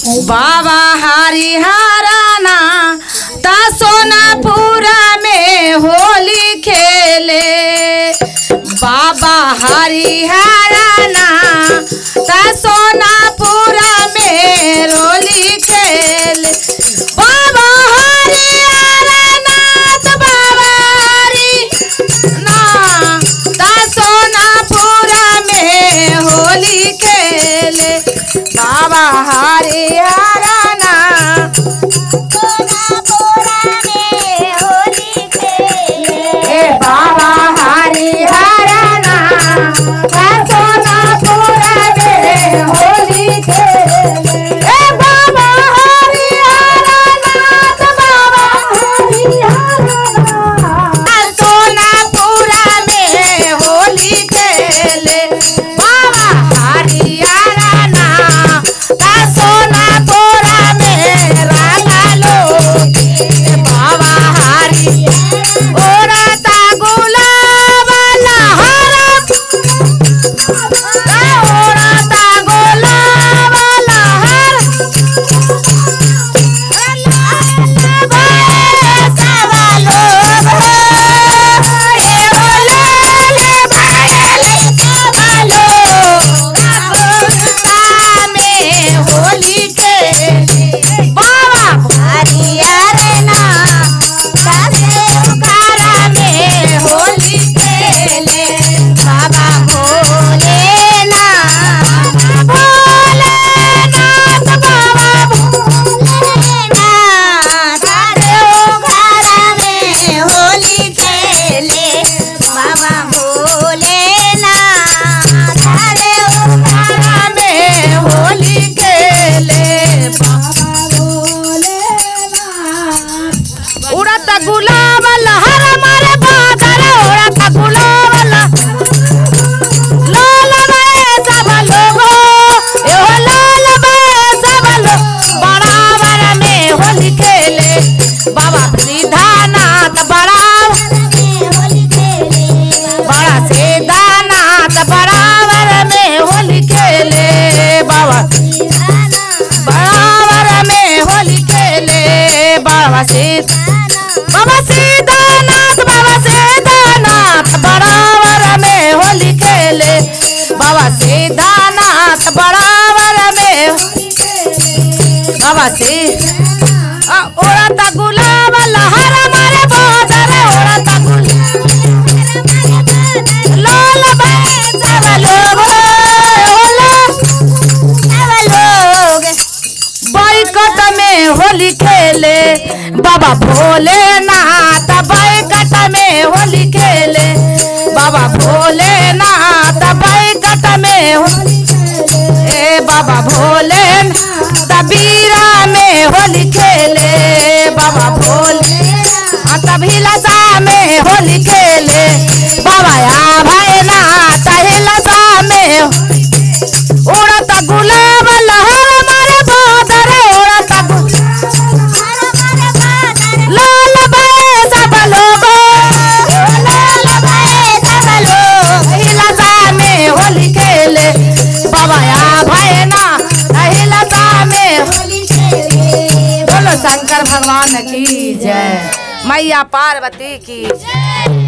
बाबा हरिहराना ता सोनापुरा में होली खेले। बाबा हरिहराना ता सोनापुरा में होली खेले। बाबा हरिहराना बाबा हरिना ता सोनापुरा में होली खेले। बाबा हरिहराना सोनापुरा में होली खेले। बाबा हरिहराना सोनापुरा में होली खेले। बाबा हरिहराना बाबा हरिहराना सोनापुरा में होली खेले। बाबा हरिहराना सोनापुरा में राधा लोग। बाबा हरि ओरता गुलाब लहर ओरता गुलाब लहर सब लोग ये होले भागले सब लोग में होली के। बाबा हरिहराना देवघर में होली खेले। बाबा भोलेनाथ भोलेनाथ बाबा भोलेनाथ देवघर में होली खेले। बाबा भोलेनाथ देवघर में होली खेले। उड़त गुलाब लहर मारे बादल उड़त गुलाब लाल बे सब लोग लाल बे सब लोग बराबर में होली खेले। बाबा सीधानाथ बराबर बड़ा सीधानाथ बराबर में होली खेले। बाबा बराबर में होली खेले। बाबा सीधानाथ बराबर में होली खेले। बाबा सीधानाथ बराबर में बाबा से उड़ता गुलाब लहर मारे बादल उड़ता लाल बे सब लोग बैकट में होली खेले। बाबा भोलेनाथ बैकट में होली खेले। बाबा भोलेनाथ बैकट में बाबा भोलेनाथ बीरा में होली खेले। बाबा भोलेनाथ हिलसा में होली खेले। बाबा या भैनाथ हिलसा में उड़ता गुलाब लहर मारे बादल उड़ता लाल बे सब लोग हिलसा में होली खेले। बाबा या भैनाथ हिलसा में होली खेले। बोलो शंकर भगवान की जय, मैया पार्वती की जय।